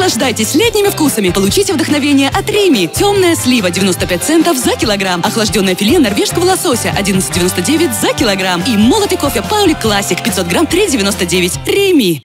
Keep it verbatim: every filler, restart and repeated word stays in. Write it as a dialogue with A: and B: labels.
A: Наслаждайтесь летними вкусами. Получите вдохновение от Реми. Темная слива девяносто пять центов за килограмм. Охлажденное филе норвежского лосося одиннадцать девяносто девять за килограмм. И молотый кофе Паули Классик пятьсот грамм три девяносто девять. Реми.